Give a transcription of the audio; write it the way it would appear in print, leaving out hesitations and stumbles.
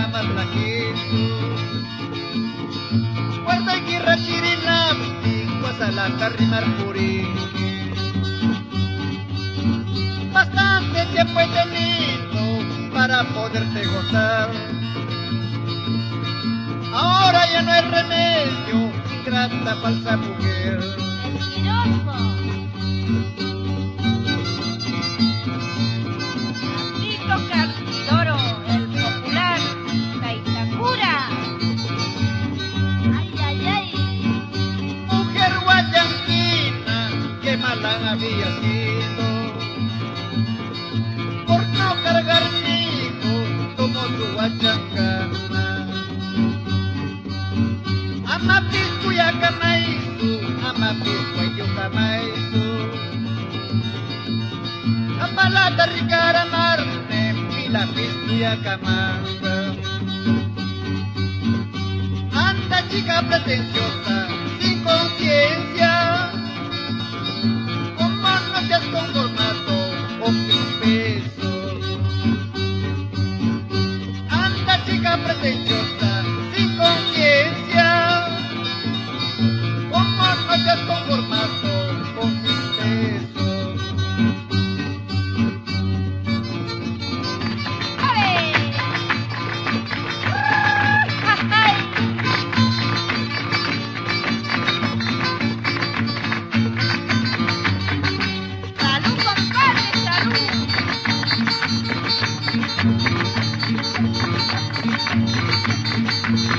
marlaquizo. Guarda y rachirinamti, guasalata rimar puriqui. Bastante tiempo he tenido para poderte gozar. Ahora ya no hay remedio, ingrata falsa mujer. ¡Mentiroso! Maldito Cartidoro, el popular, la Itacura. ¡Ay, ay, ay! Mujer guayanquina, qué mala había sido por no cargar mi hijo como su guachancana. Amapiscu y acamaizu, amapiscu y yucamaizu. Amalata ricara marne, pila piscu y acamanga. Anda chica pretenciosa, sin conciencia, ¿cómo no te has conformado con mis besos? Anda chica pretenciosa, sin conciencia, ¿cómo no te has conformado con mis besos? ¡Ay! ¡Ay! ¡Salud, compadre, salud!